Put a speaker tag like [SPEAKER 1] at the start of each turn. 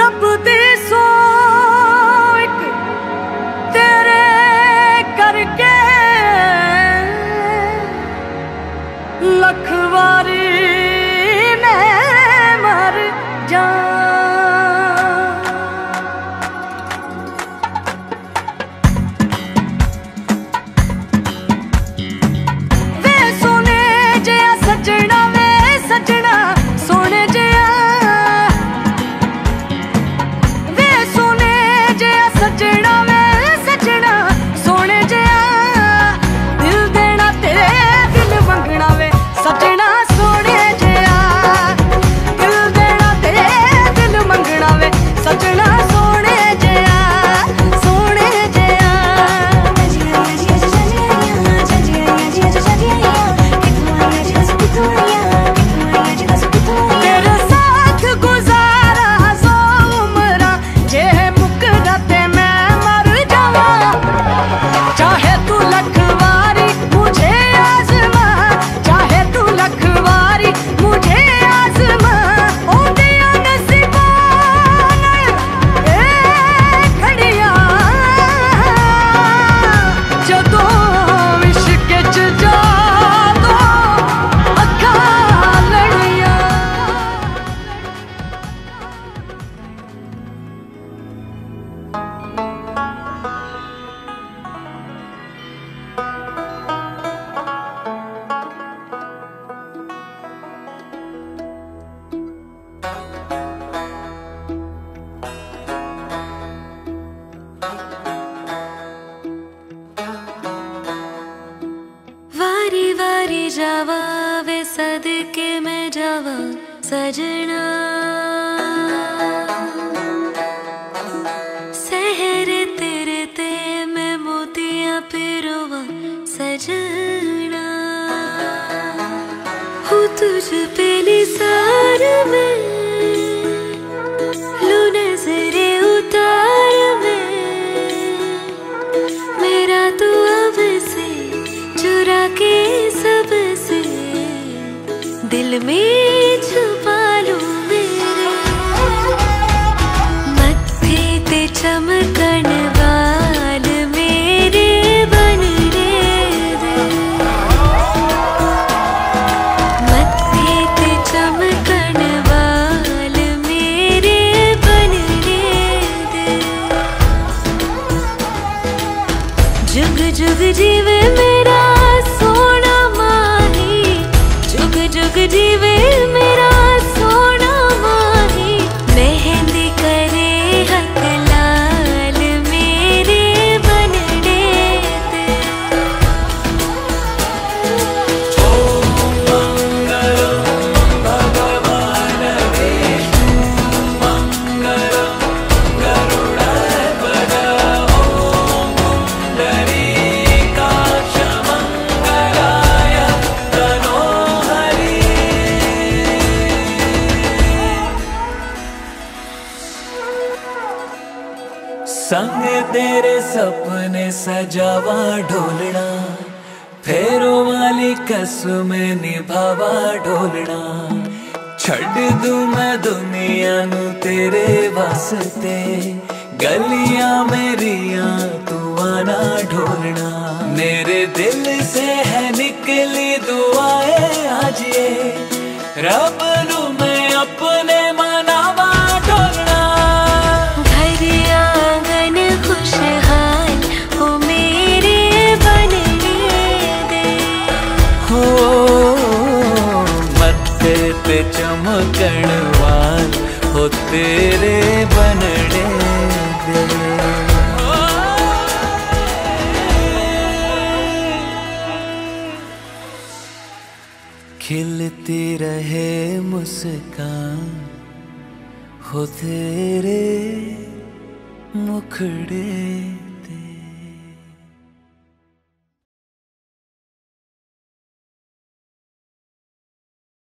[SPEAKER 1] रब दी सोच तेरे करके लख वारी मैं मर जा। वे सोने जिया सजना, वे सजना सोने जिया, वे सोने जिया सजना, वे सजना सोने जिया। दिल देना तेरे दिल मंगना वे सजना सोने जिया, दिल देना तेरे दिल मंगना वे सजना सोने जिया, सोने जिया। तेरे साथ गुजारा सो उम्रा, जे मुकदा ते मैं मर जावा। चाहे तू लख वारी मुझे आजमा, चाहे तू लख वारी मुझे आजमा। ओ दिया नसीबान ए खड़िया, जदों इश्क च जादो अखां लड़िया।
[SPEAKER 2] वारी वारी जावा वे सदके में जावा सजना। सहर तेरे ते मैं मोतियां पिरोवा सजना। हूँ तुझ पे निसार में, लू नजरे उतार में, मेरा तू अब से चुरा के सबसे दिल में छुपा लूं मेरे। मत्थे ते चमकन वाल मेरे बनने दे, मत्थे ते चमकन वाल मेरे बनने दे। जुग जुग जीवे मेरा सोना माही, जुग जुग जीवे मेरा सोना माही। मेहंदी करे हक लाल मेरे बनने दे।
[SPEAKER 3] संग तेरे सपने सजावा ढोलना, फेरों वाली कसम निभावा ढोलना। छड़ दूं मैं दुनिया नू तेरे वास्ते, गलियां मेरियां तू आना ढोलना। मेरे दिल से है निकली दुआएं आज ये, रब नू मैं अपने मनावा ढोलना।
[SPEAKER 2] खुशहाल हो मेरे बनने दे,
[SPEAKER 3] हो मत्थे पे चमकण वाल हो तेरे बनने दे। खिलती रहे मुस्कान हो तेरे मुखड़े